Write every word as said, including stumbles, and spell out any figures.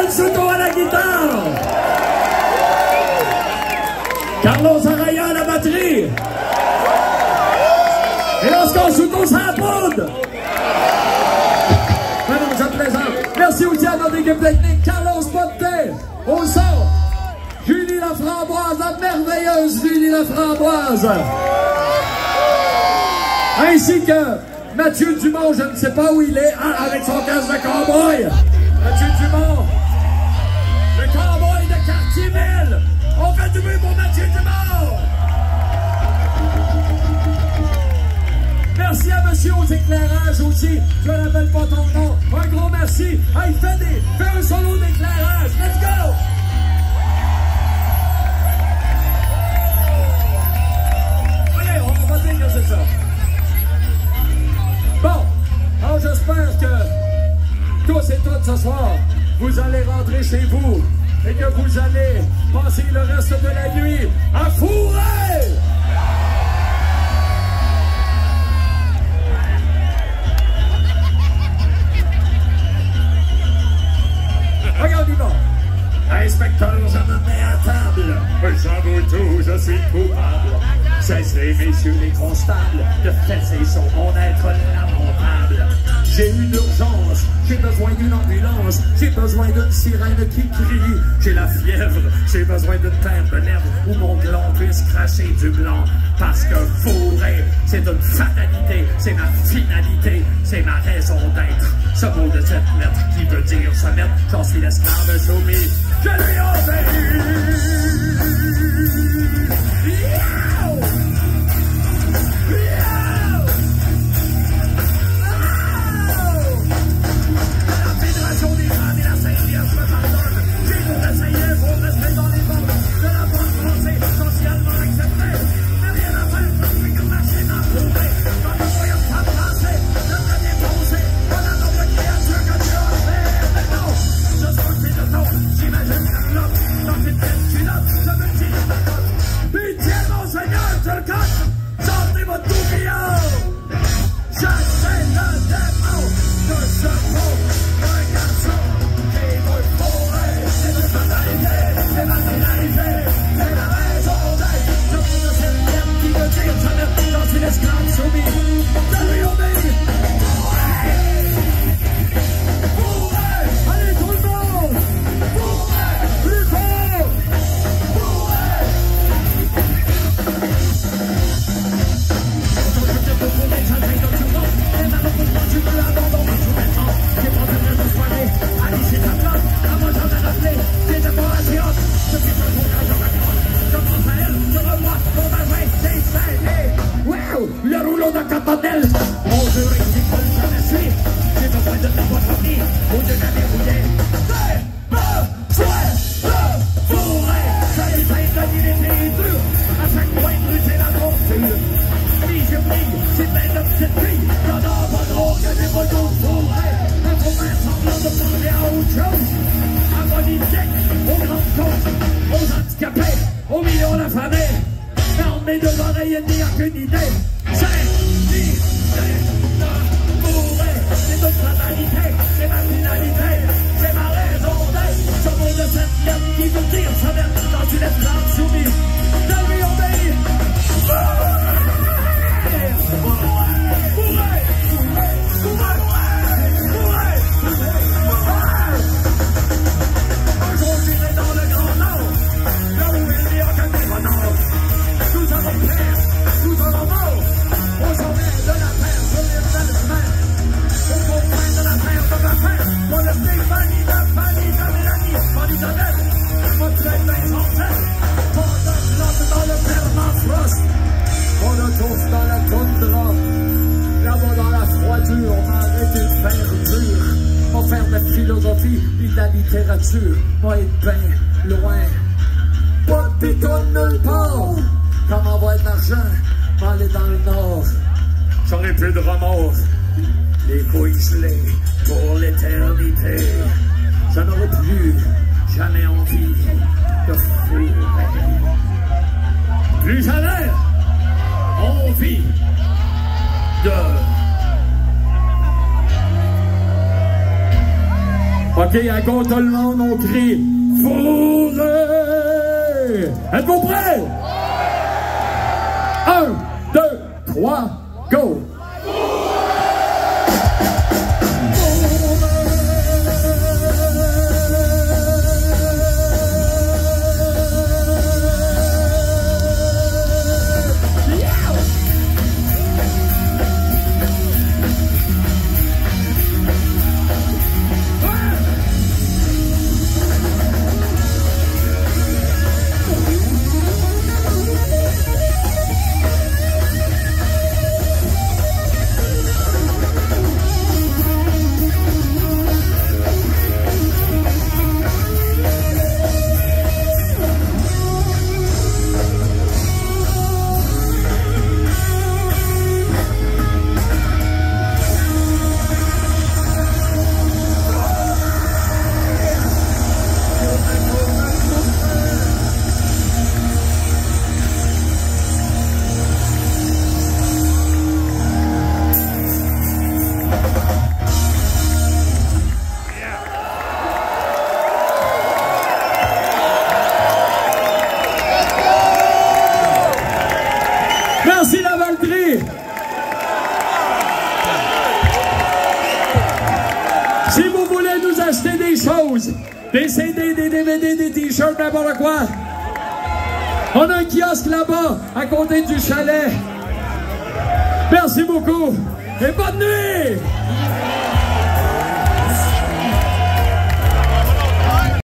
Soto à la guitare. Carlos Araya à la batterie. Et Oscar Soto ça poudre. Non, non, je plaisante. Merci aussi à notre équipe technique, Carlos Ponte, au son. Julie Laframboise, la merveilleuse Julie Laframboise. Ainsi que Mathieu Dumont, je ne sais pas où il est, ah, avec son casque de cowboy. Mathieu Dumont, le cowboy de Cartierville. On fait du bruit pour Mathieu Dumont. Merci à monsieur aux éclairages aussi. Je ne rappelle pas ton nom. Un gros merci. Ah, il fait, des, fait un solo d'éclairage. Let's go! Allez, on va dire que c'est ça. Bon, alors j'espère que tous et toutes ce soir, vous allez rentrer chez vous et que vous allez passer le reste de la nuit à fourrer! Regarde, Yvon. Inspecteur, je me mets à table. J'avoue tout, je suis coupable. Cessez, messieurs les constables, de fesser sur mon être lamentable. J'ai une urgence, j'ai besoin d'une ambulance, j'ai besoin d'une sirène qui crie. J'ai la fièvre, j'ai besoin d'une paire de lèvres où mon gland puisse cracher du blanc. Parce que fourrer, c'est une fatalité, c'est ma finalité, c'est ma raison d'être. Ce mot de cette lettre qui veut dire se mettre, j'en suis l'esclave soumis, je lui obéis. Yeah! Yeah! La Fédération des femmes et la Saint-Vierge me pardonne. J'ai tout essayé pour rester dans les bornes de la bonne pensée socialement acceptée. Mais rien à faire, je suis comme machine à prouver. Quand le moyen de pas penser, de me défoncer. Pas la nombre de créatures que tu as fait. Mais non, je sens que de ton, j'imagine la clope. Dans une tête culotte, je me tire ma cote. Pitié, mon Seigneur, tu le coche. Sortez votre tourbillon. Chassez le démon de ce faux. Un garçon qui veut fourrer. C'est de fatalité, c'est ma finalité. C'est la raison d'être. Je suis de cette lème qui veut dire je me dans une esclave soumise. Je lui obéis. Fourrer. Fourrer. Allez tout le monde. Fourrer. Plus fort. Fourrer. Tu peux abandonner tout maintenant. J'ai pas besoin de soigner. Allez, c'est ta place. À moi, j'en ai rappelé. T'étais pas assez hot. Je suis un bon quand je raccroche. Je pense à elle. Je revois mon vagin. C'est scellé. Wow! Le rouleau de cabanel. Mon jeu ridicule, je me suis. J'ai besoin de ta voix fournie. Ou de la dérouiller. C'est besoin de fourrer. Ça essaye de dire les durs. À chaque point de rue, c'est la monture. Si je brille, c'est plein de petites filles. Y'en a pas trop que des motos fourrés. Un faut faire semblant de penser à autre chose. À politique, aux grandes causes, aux handicapés, aux millions d'affamés. Ferme mes deux oreilles, il n'y a qu'une idée. C'est l'idée de fourrer. C'est notre fatalité, c'est ma finalité, c'est ma raison d'être. Ce mot de cette lettre qui veut dire se mettre dans une esclave soumise. Je lui obéis. Un jour j'irai dans le grand nord, là où il n'y a qu'un des renards. Nous avons père, nous avons mort, au sommet de la terre, sur les nouvelles semaines. Au confin de la terre de ma terre, pour le Stéphanie de Fanny de Mélanie, Fanny de Nette, votre Vincent Tête, pour de flotte dans le permafrost. On le trouve dans la toundra, là-bas dans la froidure, on a arrêté de faire dur. On faire de la philosophie et de la littérature, moi être bien loin. Pas de piton nulle part, comme envoyer de l'argent, m'aller dans le nord. J'aurais plus de remords, les couilles gelées pour l'éternité. Je n'aurais plus jamais envie de fourrer. Plus jamais envie de OK, à go tout le monde, on crie « Fourré !» Êtes-vous prêts? Un, deux, trois, go! Merci Lavaltrie. Si vous voulez nous acheter des choses, des C D, des D V D, des t-shirts, n'importe quoi, on a un kiosque là-bas, à côté du chalet. Merci beaucoup et bonne nuit!